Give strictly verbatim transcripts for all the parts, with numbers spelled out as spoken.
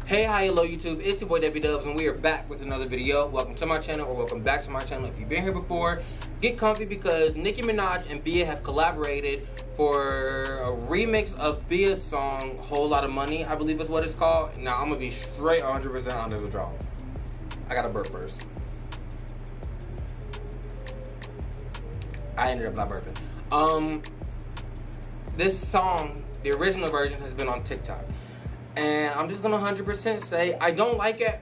Hey, hi, hello YouTube, it's your boy DeviDubz and we are back with another video. Welcome to my channel, or welcome back to my channel. If you've been here before, get comfy because Nicki Minaj and B I A have collaborated for a remix of B I A's song, Whole Lot of Money, I believe is what it's called. Now, I'm gonna be straight one hundred percent honest with y'all. I gotta burp first. I ended up not burping. Um, this song, the original version, has been on TikTok. And I'm just gonna one hundred percent say I don't like it.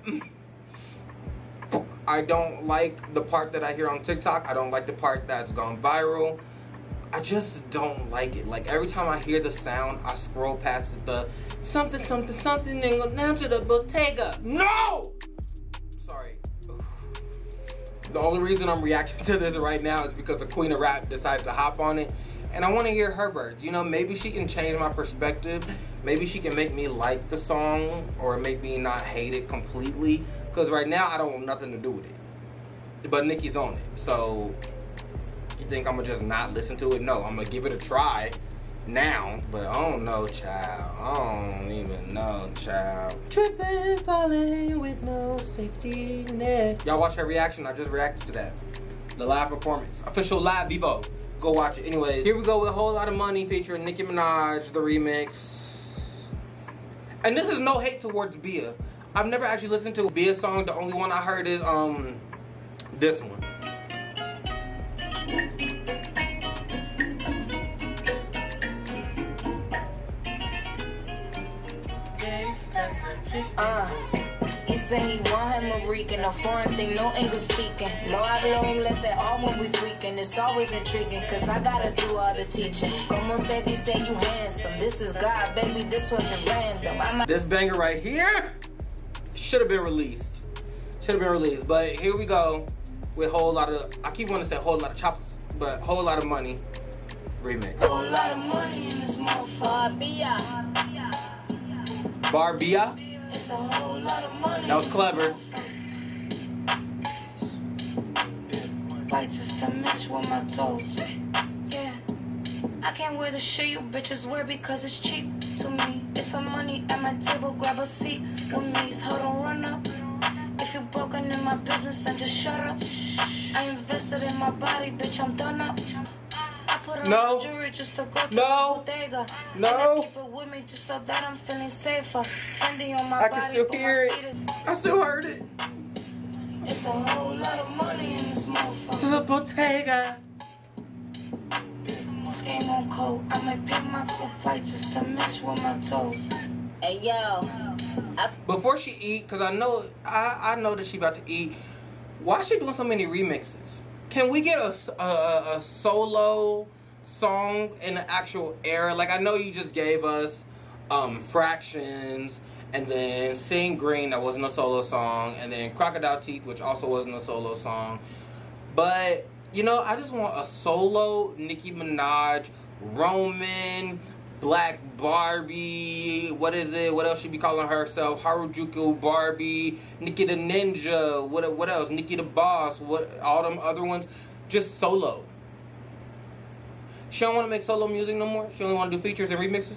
I don't like the part that I hear on TikTok. I don't like the part that's gone viral. I just don't like it. Like, every time I hear the sound, I scroll past the something, something, something, and go down to the Bottega. No! Sorry. The only reason I'm reacting to this right now is because the Queen of Rap decided to hop on it. And I want to hear her verse. You know, maybe she can change my perspective. Maybe she can make me like the song or make me not hate it completely. Because right now, I don't want nothing to do with it. But Nicki's on it. So, you think I'm going to just not listen to it? No, I'm going to give it a try now. But I don't know, child. I don't even know, child. Tripping, falling with no safety net. Y'all watch her reaction? I just reacted to that. The live performance. Official live Vivo. Go watch it. Anyways, here we go with A Whole Lot of Money featuring Nicki Minaj, the remix. And this is no hate towards B I A. I've never actually listened to a B I A song. The only one I heard is um this one. Uh He said he want him a Rican, a foreign thing, no English speaking. No hablo inglés at all when we freaking. It's always intriguing, cause I gotta do all the teaching. Como se dice, you handsome. This is God, baby, this wasn't random. I'm this banger right here should have been released. Should have been released. But here we go with Whole Lot of, I keep wanting to say Whole Lot of Choppers, but Whole Lot of Money remix. Whole lot of money in this motherfucker. B I A. Bar B I A? It's a whole lot of money. That was clever. Fight just to match with my toes. Yeah. I can't wear the shit you bitches wear because it's cheap to me. It's some money at my table, grab a seat with me. Hold on, run up. If you're broken in my business, then just shut up. I invested in my body, bitch, I'm done up. No. Just to go to no. The no. Keep it with me just so that I'm feeling safer. Fendi on my I body, can still hear it. I still heard it. It's a whole lot of money in this motherfucker. To the Bottega. This game on cold. I might pick my cool plate just to match with my toes. Hey yo. I Before she eat, cause I know I I know that she about to eat. Why is she doing so many remixes? Can we get a, a, a solo song in the actual era? Like, I know you just gave us um, Fractions, and then Sing Green, that wasn't a solo song, and then Crocodile Teeth, which also wasn't a solo song. But, you know, I just want a solo Nicki Minaj, Roman, Black Barbie, what is it? What else she be calling herself? Harajuku Barbie, Nicki the Ninja, what what else? Nicki the Boss, what all them other ones? Just solo. She don't want to make solo music no more? She only want to do features and remixes?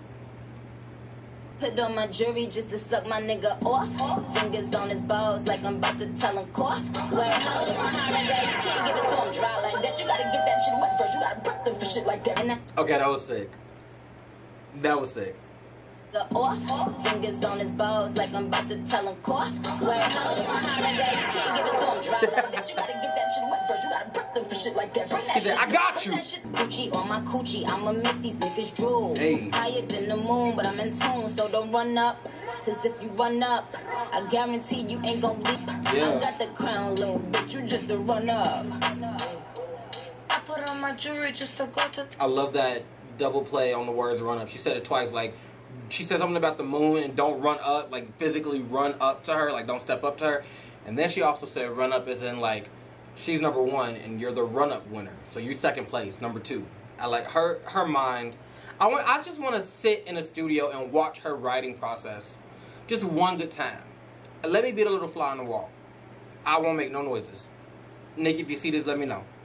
put on my jewelry just to suck my nigga off. Fingers on his balls like I'm about to tell him cough. Where hold on, holiday, you can't give it to him dry like that. You gotta get that shit wet first. You gotta prep them for shit like that. And I okay, that was sick. That was sick. Off. Fingers on his balls like I'm about to tell him cough. Where hold on, holiday, you can't give it to him dry like that. You gotta get that shit wet first. You gotta prep them for shit like that. Bring that He said, shit. I got you. Coochie on my coochie, I'ma make these niggas drool. Hey. Higher than the moon, but I'm in tune, so don't run up. Cause if you run up, I guarantee you ain't gon' leap. Yeah. I got the crown, little bitch, you just a run up. I put on my jewelry just to go to. I love that double play on the words run up. She said it twice, like, she said something about the moon and don't run up, like physically run up to her, like don't step up to her. And then she also said run up as in like she's number one and you're the run up winner. So you're second place, number two. I like her her mind. I want I just want to sit in a studio and watch her writing process. Just one good time. Let me be the little fly on the wall. I won't make no noises. Nick, if you see this, let me know.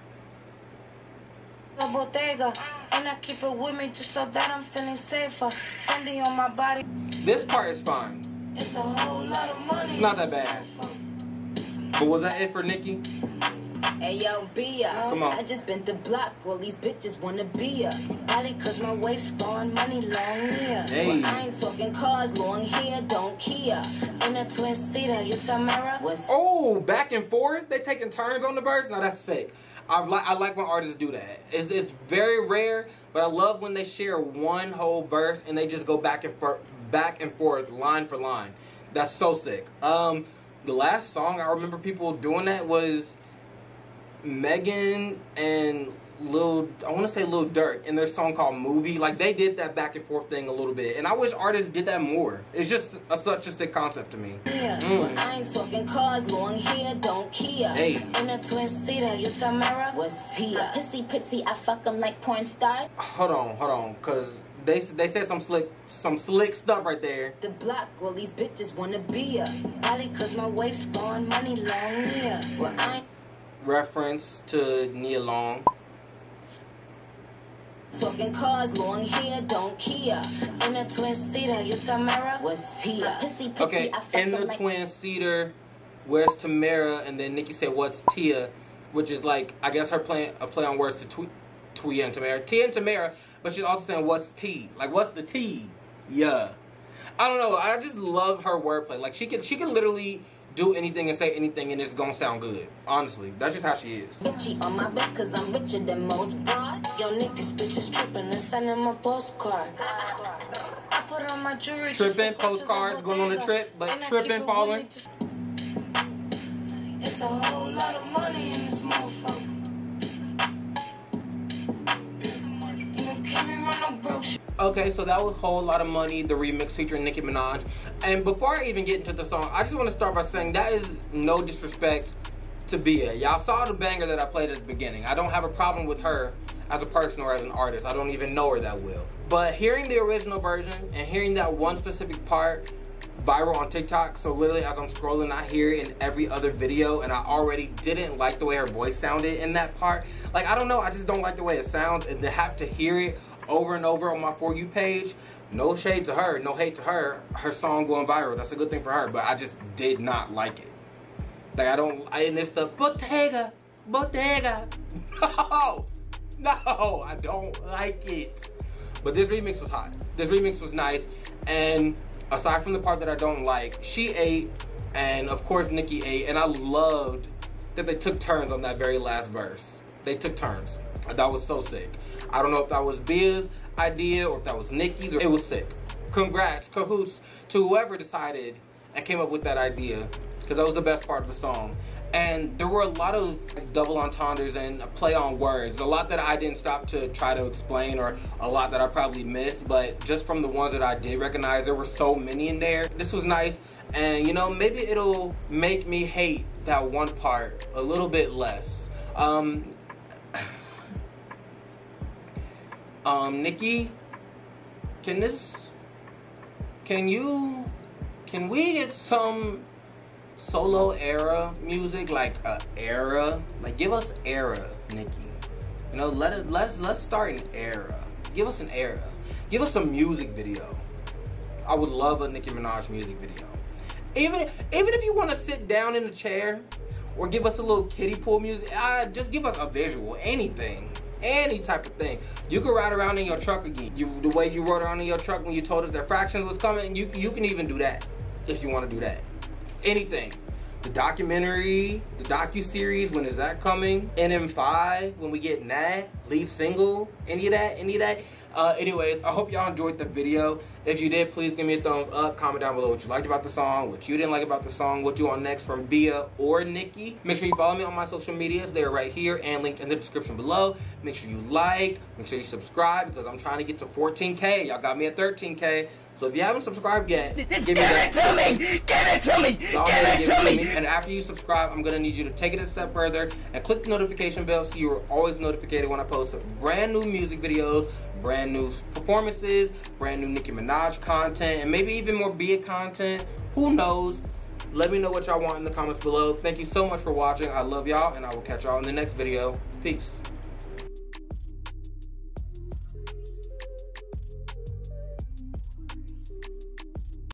The Bottega, and I keep it with me just so that I'm feeling safer. Fendi on my body. This part is fine. It's a whole lot of money. It's not that bad. But was that it for Nicki? Hey yo, B I Come on. I just been the block, all these bitches wanna be ya. Body cause my waist gone, money long here. Hey. Well, I ain't talking cars, long hair, don't care. In a twin seater, you Tamara. What's Oh, back and forth? They taking turns on the verse? Now that's sick. I like I like when artists do that. It's, it's very rare, but I love when they share one whole verse and they just go back and forth, back and forth, line for line. That's so sick. Um, the last song I remember people doing that was Megan and Lil, I want to say Lil Durk in their song called Movie. Like, they did that back and forth thing a little bit. And I wish artists did that more. It's just a, such a sick concept to me. Yeah. Mm. Well, I ain't talking cars, long hair, don't care. Hey. In a twin seater, you Tamara. What's Tia? Pissy pitsy, I fuck 'em like porn stars. Hold on, hold on. Because they, they said some slick, some slick stuff right there. The block, all these bitches wanna be ya. Body cause my waist gone, money long here. Well, I ain't Reference to Nia Long. talking cars, long hair, don't care. In a twin seater, you Tamara. What's Tia? Pissy pitsy, Okay, I fuck in 'em the like twin seater, where's Tamara? And then Nicki said, "What's Tia?" Which is like, I guess her playing a play on words to tw Tia and Tamara, Tia and Tamara. But she's also saying, "What's T?" Like, what's the T? Yeah, I don't know. I just love her wordplay. Like, she can she can literally do anything and say anything, and it's gonna sound good. Honestly, that's just how she is. Gucci on my wrist, cause I'm richer than most broads. Yo, niggas bitches tripping and sending my postcard. I put on my jewelry. just Tripping, to go to postcards, the going on the bodega. trip, but And I tripping, keep it following. really just- It's a whole lot of money in this motherfucker. You don't keep me run no broke shit. Okay, so that was a whole lot of money, the remix featuring Nicki Minaj. And before I even get into the song, I just want to start by saying that is no disrespect to B I A. Y'all saw the banger that I played at the beginning. I don't have a problem with her as a person or as an artist. I don't even know her that well. But hearing the original version and hearing that one specific part viral on TikTok, so literally as I'm scrolling, I hear it in every other video, and I already didn't like the way her voice sounded in that part. Like, I don't know, I just don't like the way it sounds, and to have to hear it over and over on my For You page, no shade to her, no hate to her, her song going viral, that's a good thing for her, but I just did not like it. Like, I don't, I, and it's the Bottega, Bottega. No, no, I don't like it. But this remix was hot. This remix was nice, and aside from the part that I don't like, she ate, and of course Nicki ate, and I loved that they took turns on that very last verse. They took turns. That was so sick. I don't know if that was B I A's idea or if that was Nicki's. It was sick. Congrats, cahoots to whoever decided and came up with that idea, because that was the best part of the song. And there were a lot of double entendres and play on words. A lot that I didn't stop to try to explain, or a lot that I probably missed, but just from the ones that I did recognize, there were so many in there. This was nice, and you know, maybe it'll make me hate that one part a little bit less. Um, um, Nicki, can this, can you, can we get some solo era music, like a era, like give us era, Nicki. You know, let us let's let's start an era. Give us an era. Give us a music video. I would love a Nicki Minaj music video. Even even if you want to sit down in a chair, or give us a little kiddie pool music, uh, just give us a visual, anything, any type of thing. You can ride around in your truck again. You, the way you rode around in your truck when you told us that Fractions was coming, you you can even do that if you want to do that. Anything. The documentary, the docu-series, when is that coming? N M five, when we get Nat, lead single, any of that, any of that. Uh, anyways, I hope y'all enjoyed the video. If you did, please give me a thumbs up. Comment down below what you liked about the song, what you didn't like about the song, what you want next from B I A or Nicki. Make sure you follow me on my social medias. They're right here and linked in the description below. Make sure you like, make sure you subscribe, because I'm trying to get to fourteen K. Y'all got me at thirteen K. So if you haven't subscribed yet, give me that. Give it to me! Give it to me! Go Give ahead and it give to it to me! me. And after you subscribe, I'm gonna need you to take it a step further and click the notification bell so you're always notified when I post brand new music videos, brand new performances, brand new Nicki Minaj content, and maybe even more B I A content. Who knows? Let me know what y'all want in the comments below. Thank you so much for watching. I love y'all, and I will catch y'all in the next video. Peace.